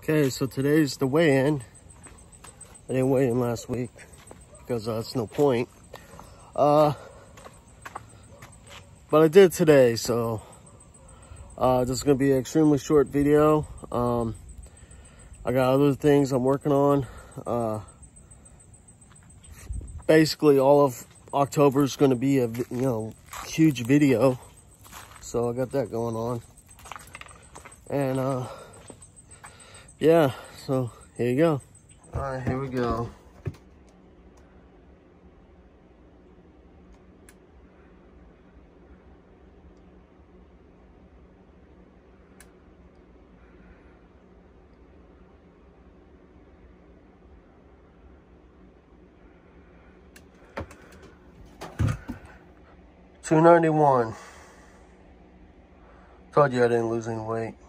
Okay, so today's the weigh-in. I didn't weigh in last week because it's no point. But I did today, so this is gonna be an extremely short video. I got other things I'm working on. Basically, all of October is gonna be a huge video, so I got that going on. And yeah, so here you go. All right, here we go. $291. Told you I didn't lose any weight.